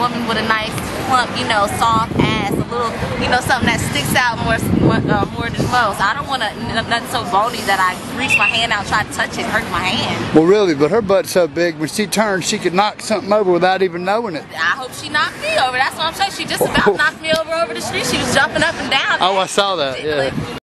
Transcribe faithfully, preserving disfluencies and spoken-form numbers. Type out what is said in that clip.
woman with a nice, plump, you know, soft ass, a little, you know, something that sticks out more uh, more than most. I don't want a, nothing so bony that I reach my hand out and try to touch it, hurt my hand. Well, really, but her butt's so big, when she turns, she could knock something over without even knowing it. I hope she knocked me over. That's what I'm saying. She just about knocked me over over the street. She was jumping up and down. Oh, I saw that, yeah.